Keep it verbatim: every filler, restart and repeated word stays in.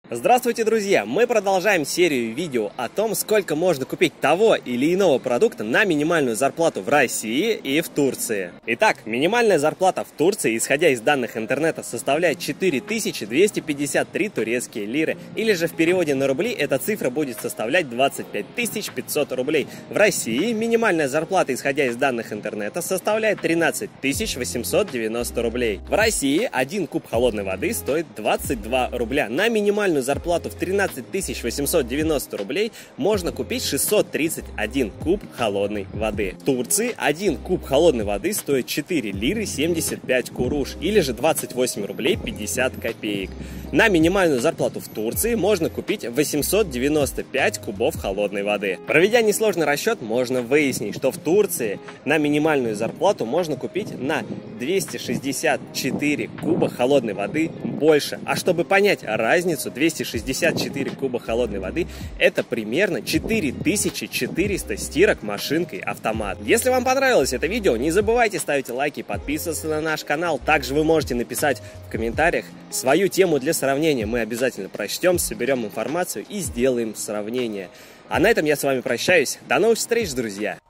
Здравствуйте, друзья! Мы продолжаем серию видео о том, сколько можно купить того или иного продукта на минимальную зарплату в России и в Турции. Итак, минимальная зарплата в Турции, исходя из данных интернета, составляет четыре тысячи двести пятьдесят три турецкие лиры, или же в переводе на рубли эта цифра будет составлять двадцать пять тысяч пятьсот рублей. В России минимальная зарплата, исходя из данных интернета, составляет тринадцать тысяч восемьсот девяносто рублей. В России один куб холодной воды стоит двадцать два рубля. На минимальную зарплату в тринадцать тысяч восемьсот девяносто рублей можно купить шестьсот тридцать один куб холодной воды. В Турции один куб холодной воды стоит четыре лиры семьдесят пять куруш, или же двадцать восемь рублей пятьдесят копеек. На минимальную зарплату в Турции можно купить восемьсот девяносто пять кубов холодной воды. Проведя несложный расчет, можно выяснить, что в Турции на минимальную зарплату можно купить на двести шестьдесят четыре куба холодной воды больше. А чтобы понять разницу, двести шестьдесят четыре куба холодной воды — это примерно четыре тысячи четыреста стирок машинкой автомат. Если вам понравилось это видео, не забывайте ставить лайки и подписываться на наш канал. Также вы можете написать в комментариях свою тему для сравнения. Мы обязательно прочтем, соберем информацию и сделаем сравнение. А на этом я с вами прощаюсь. До новых встреч, друзья!